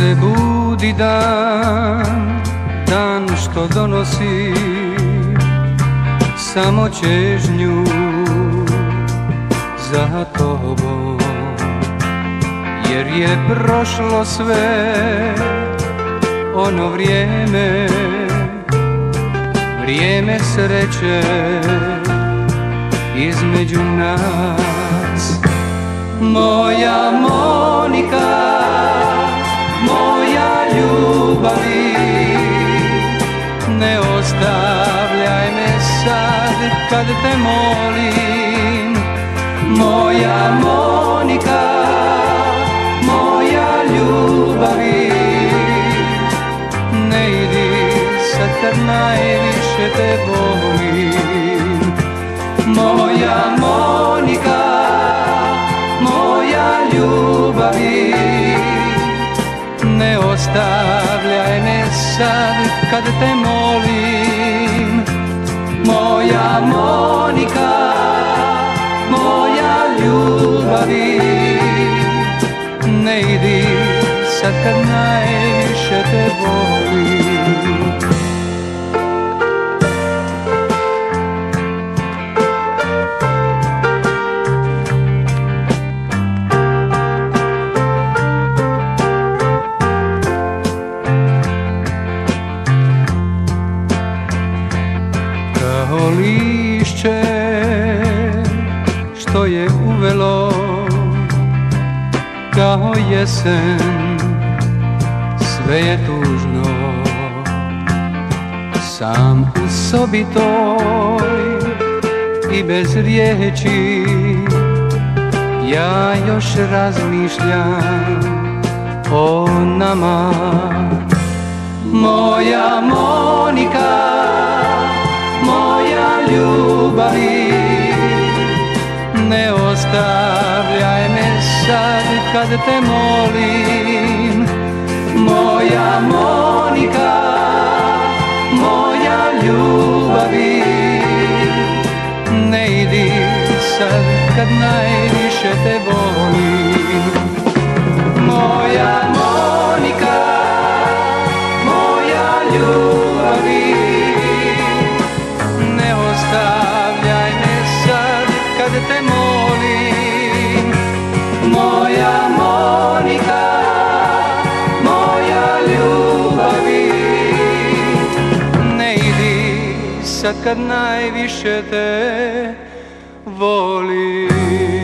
se budi dan, dan što donosi samo čežnju za tobom, jer je prošlo sve ono vrijeme, vrijeme sreće između nas. Moja Monika, moja ljubavi, ne ostavljaj me sad kad te molim. Moja Monika, moja ljubavi, ne idi sad kad najviše te volim. Moja Monika, moja ljubavi, ne ostavljaj me sad kad te molim. Moja Monika, moja ljubavi, ne idi sad kad najviše te volim. Kao lišće što je uvelo, kao jesen, sve je tužno. Sam u sobi toj i bez riječi, ja još razmišljam o nama. Moja Monika, moja ljubavi, ne ostavljaj me sad kad te molim. Moja Monika, moja ljubavi, ne idi sad kad najviše te volim. Moja Monika, moja ljubavi, ne ostavljaj me sad kad te molim. Moja Monika, moja ljubavi, ne idi sad kad najviše te volim.